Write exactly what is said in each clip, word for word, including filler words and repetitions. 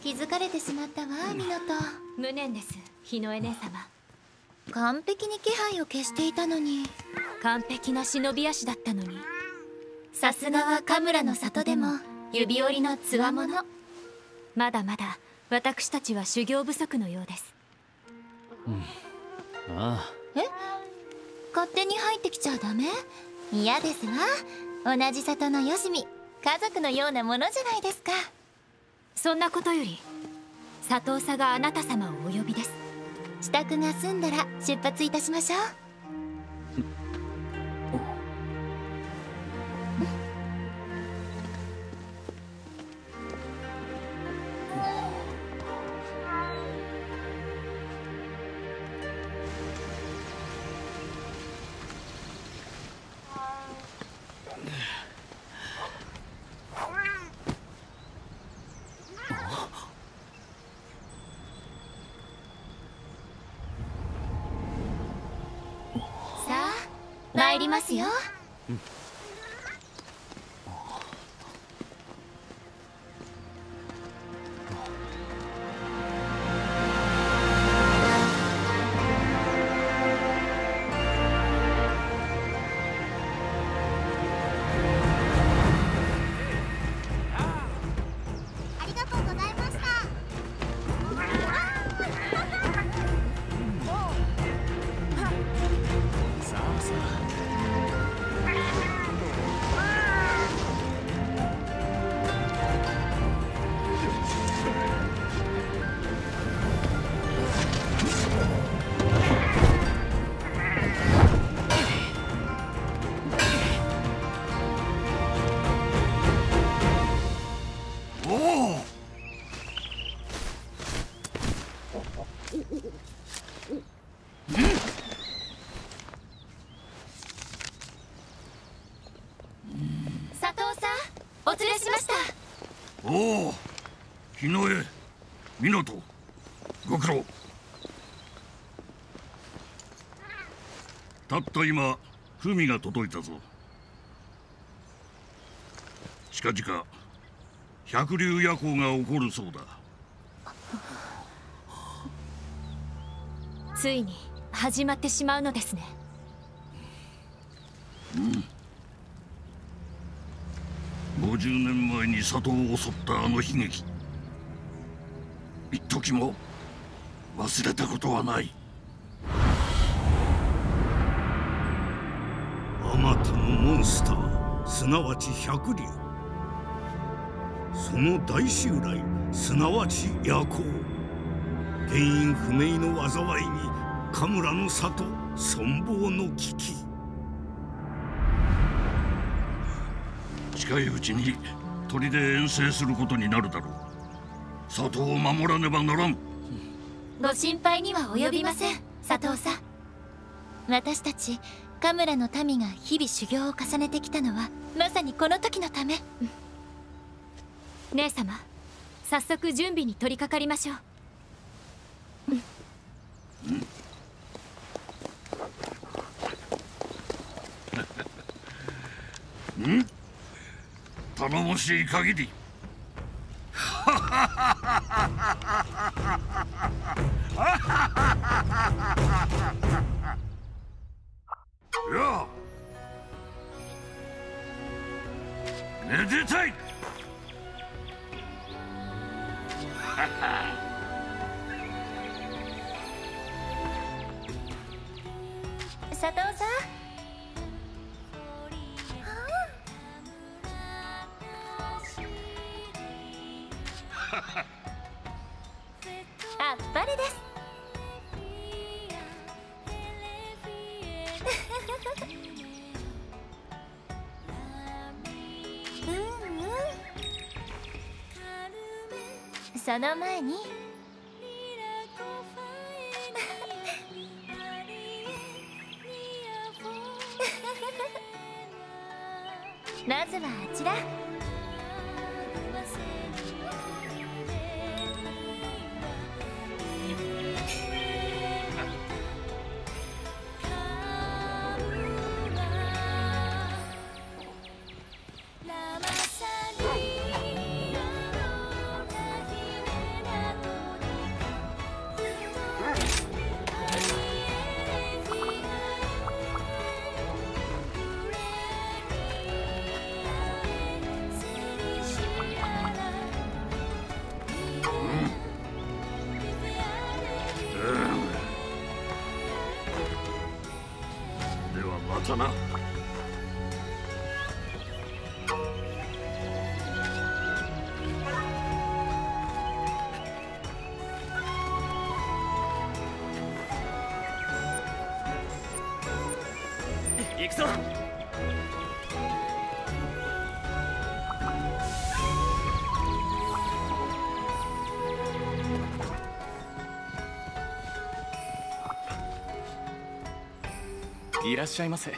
気づかれてしまったわ、ミノト。 無念です、日の絵姉様。 完璧に気配を消していたのに。 完璧な忍び足だったのに。 さすがはカムラの里でも指折りのつわもの。 まだまだ私たちは修行不足のようです。 うん、ああ。 え、勝手に入ってきちゃダメ？嫌ですわ。同じ里のよしみ、家族のようなものじゃないですか。 そんなことより佐藤さがあなた様をお呼びです。 支度が済んだら出発いたしましょう。参りますよ。うん、ありがとうございました。 さあさあ。 おお、日の絵、ミノト、ご苦労。たった今、文が届いたぞ。近々、百竜夜行が起こるそうだ。 ついに始まってしまうのですね。 うん。ごじゅうねんまえに里を襲ったあの悲劇、一時も忘れたことはない。 あまたのモンスター、すなわち百竜。その大襲来、すなわち夜行。原因不明の災いにカムラの里存亡の危機。 近いうちに砦で遠征することになるだろう。里を守らねばならん。 ご心配には及びません、佐藤さん。私たちカムラの民が日々修行を重ねてきたのはまさにこの時のため。 姉様、早速準備に取り掛かりましょう。 うん、頼もしい限り。やあ、めでたい。 佐藤さん、あっぱれです。うんうん。その前にまずはあちら。 ったな。 行くぞ。いらっしゃいませ。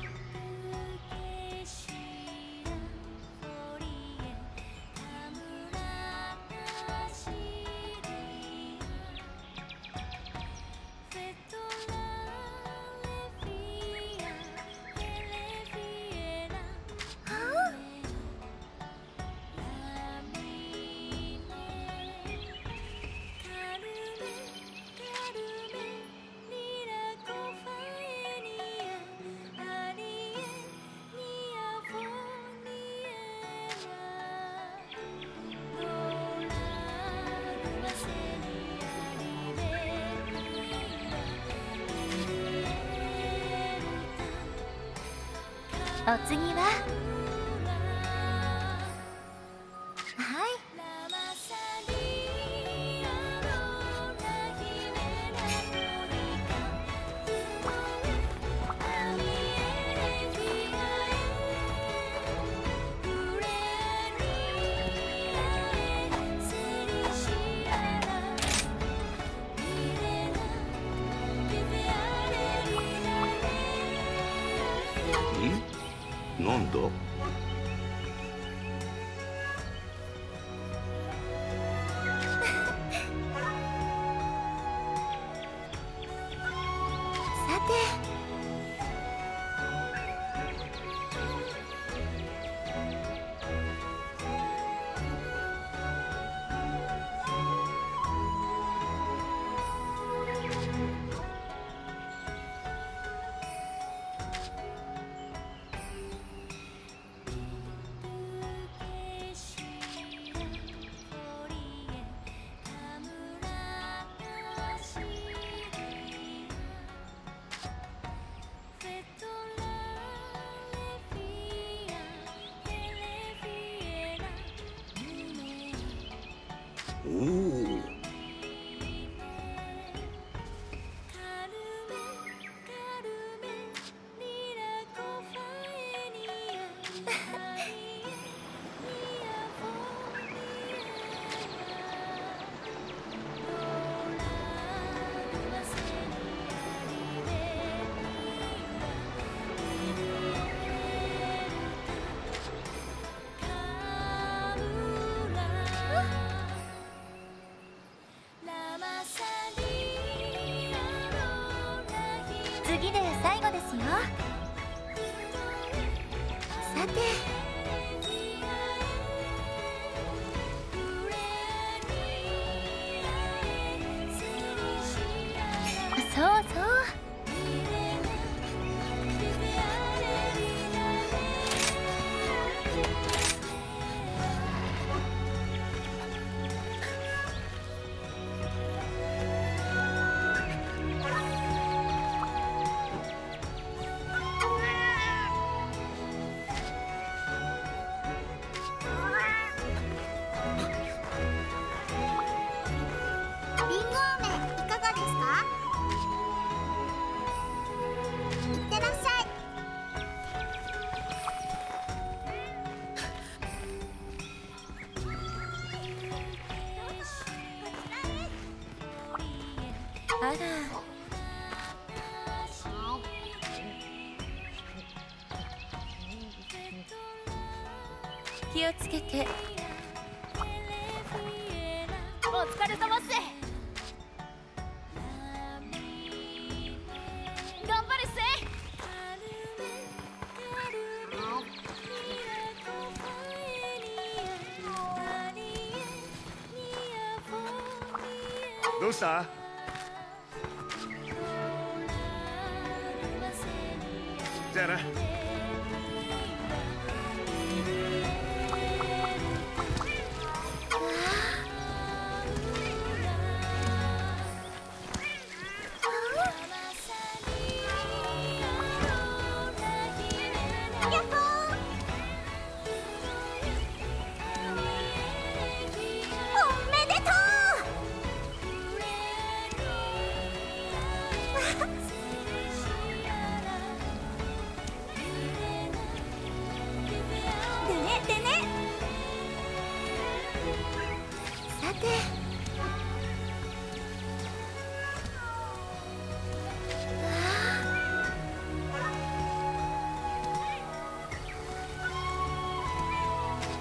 お次ははいなんだ？ さておお。 次で最後ですよ。さてそうそう。あら気をつけて。 お疲れ様っす。頑張るっす。 どうした？じゃあな。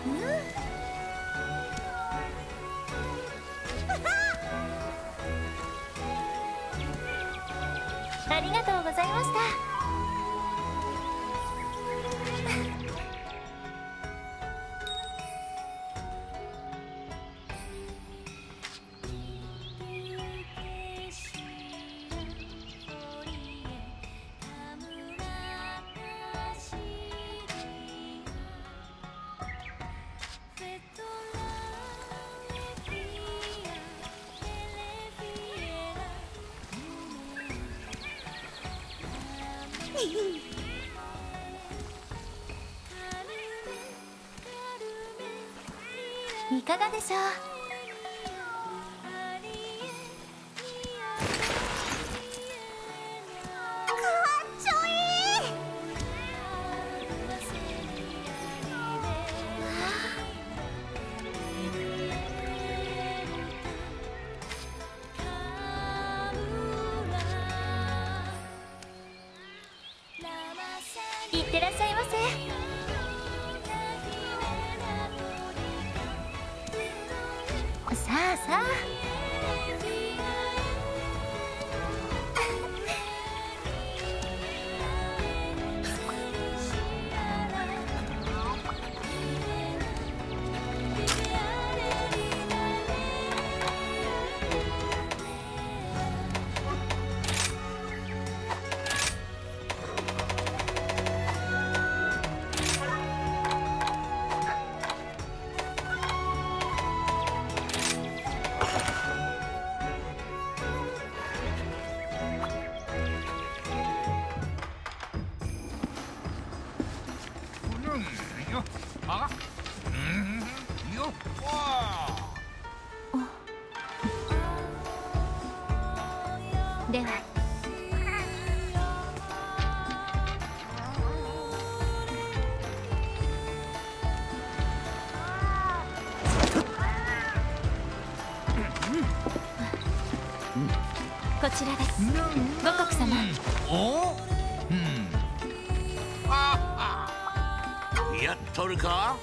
ありがとうございました。いかがでしょう。いってらっしゃいませ。さあさあ。では。こちらです。五穀様。 お？うん。 やっとるか？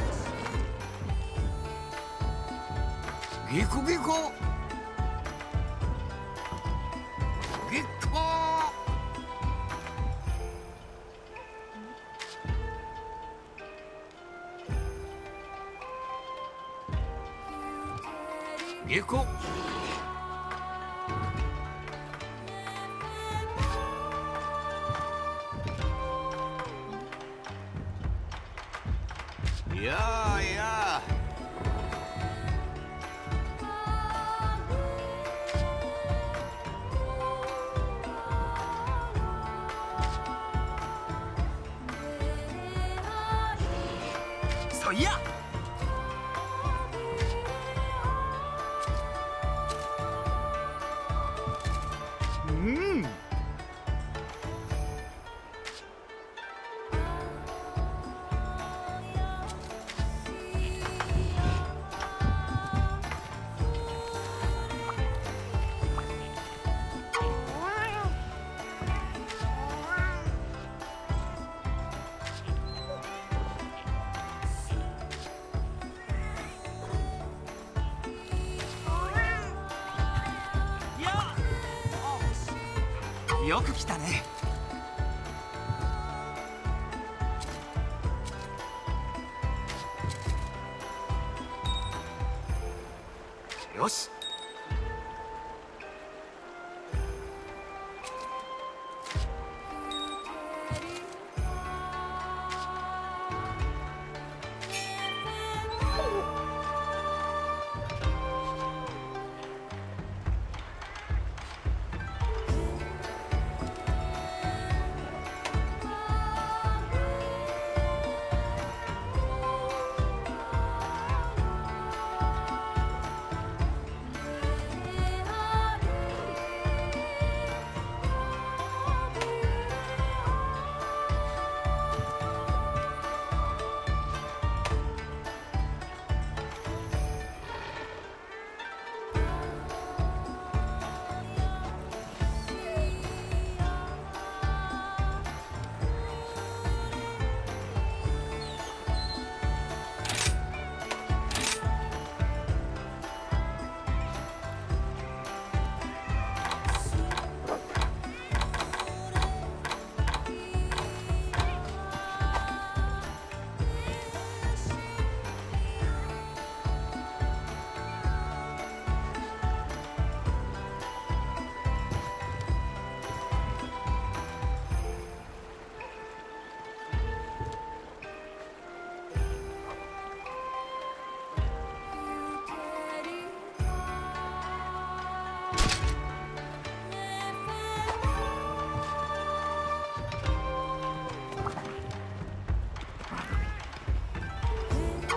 ギコギコ。ギコ。ギコ。 やあやあ。そいや。うん。よく来たね。よし。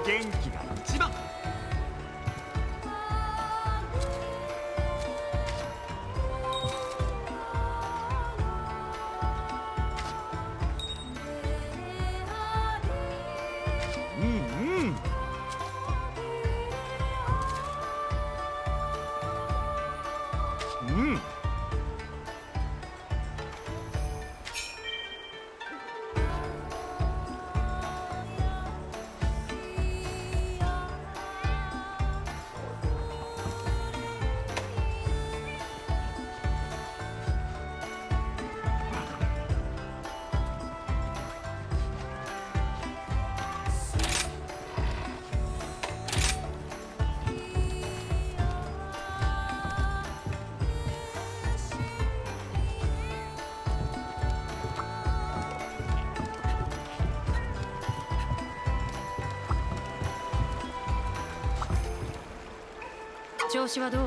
元気が一番。うんうんうん。 調子はどう？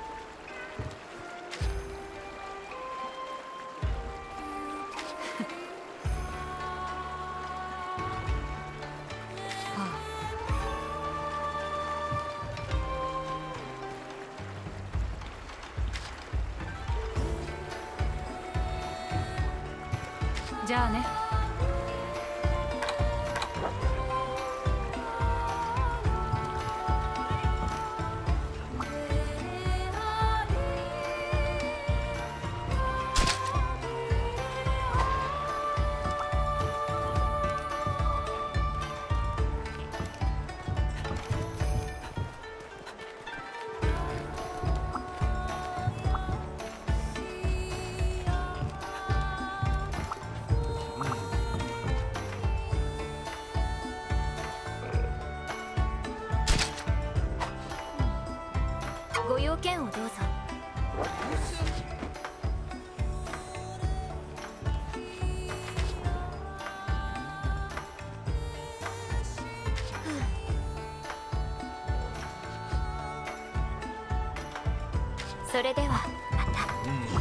じゃあね。ご用件をどうぞ。それではまた。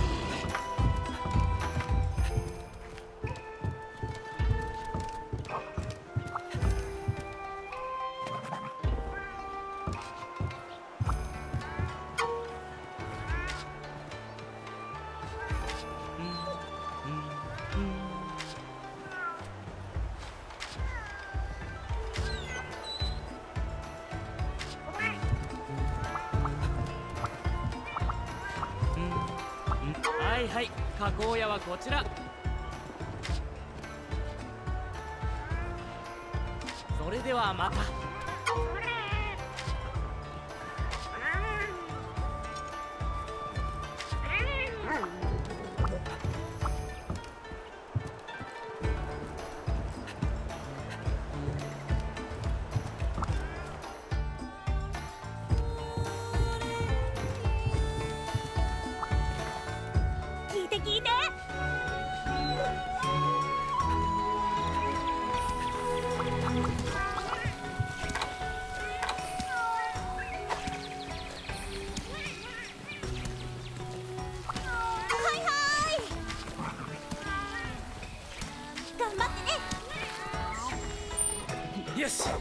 はいはい、加工屋はこちら。それではまた。 聞いて聞いて。はいはい頑張ってね。 よし。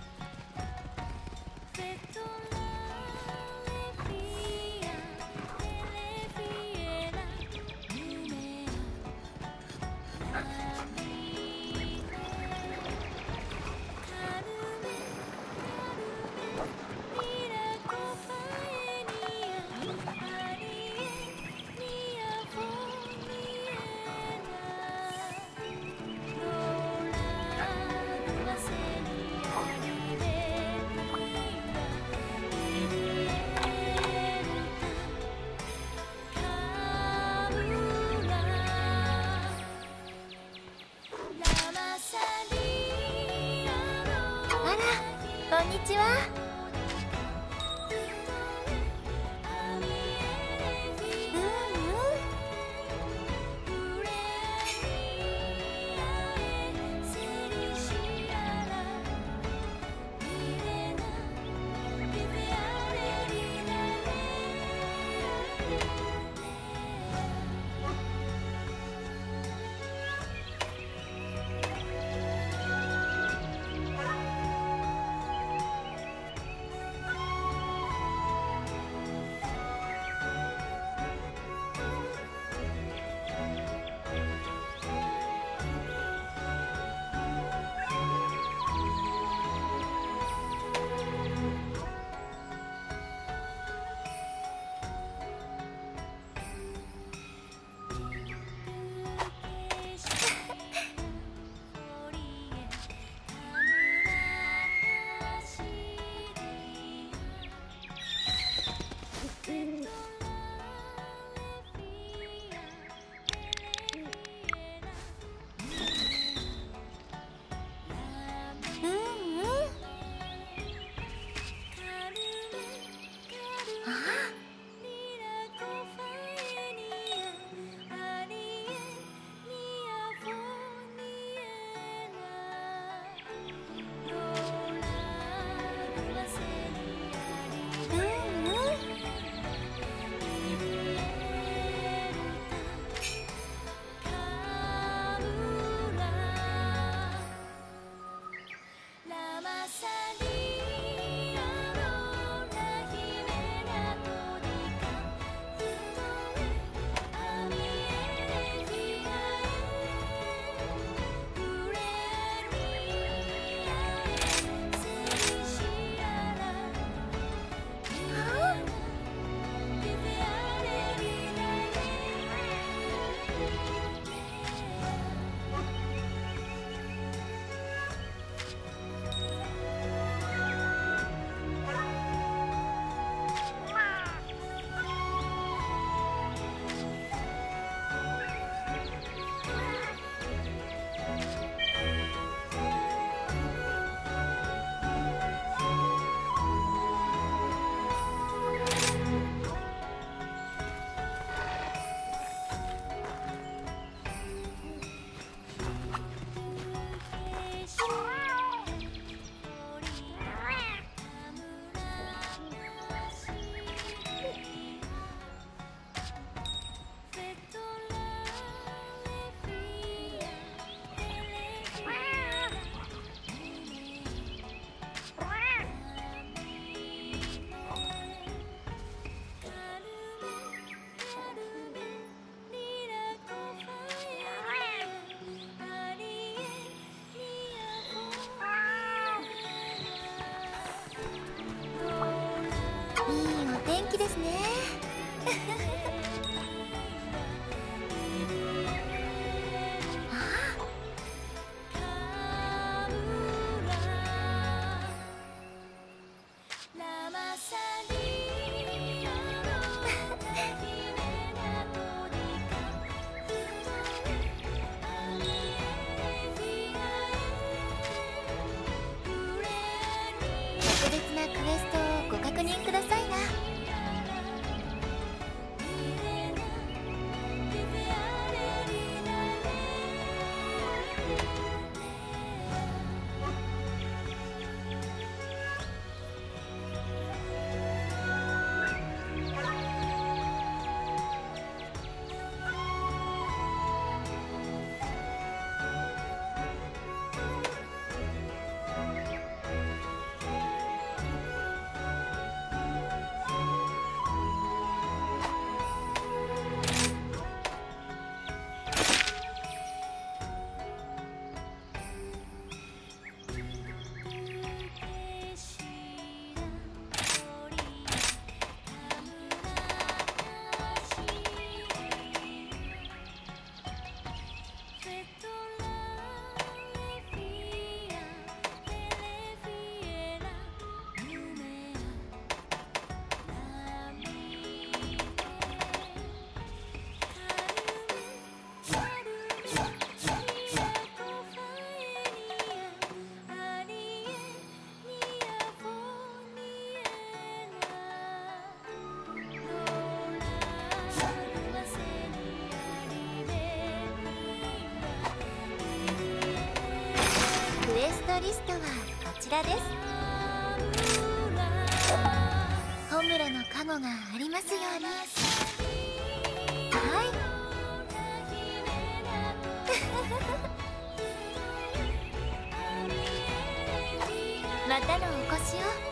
こんにちは。 ですね。特別なクエストをご確認くださいな。クエストリストはこちらです。ホムラの加護がありますように。はい。またのお越しを。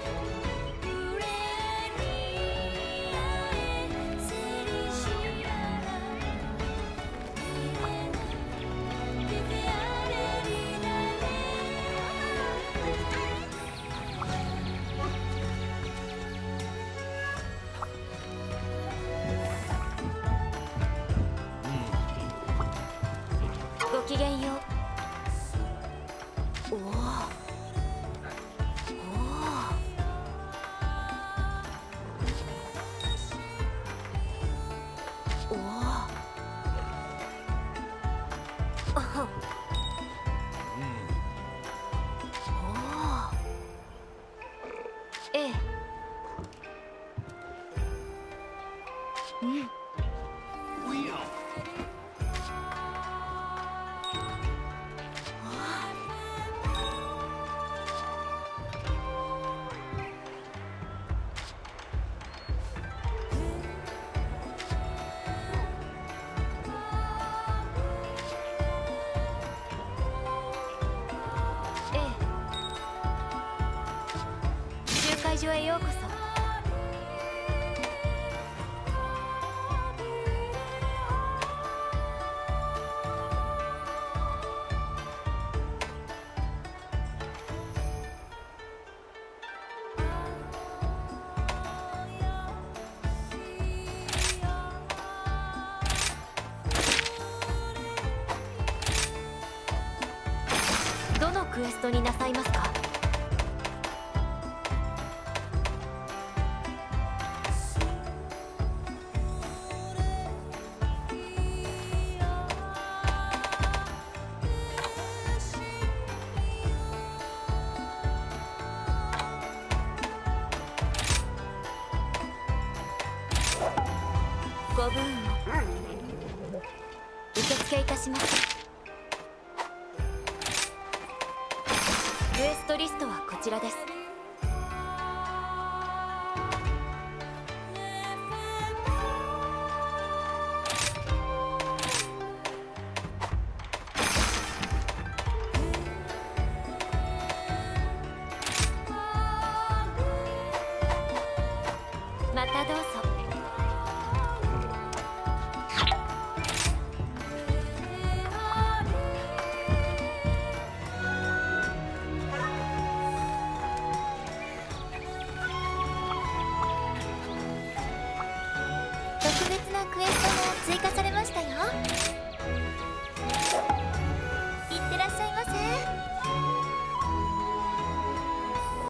ごきげんよう。おお。おお。おお。おお。ええ。うん。会場へようこそ。どのクエストになさいますか？ご分を受付いたします。クエストリストはこちらです。またどうぞ。 別なクエストも追加されましたよ。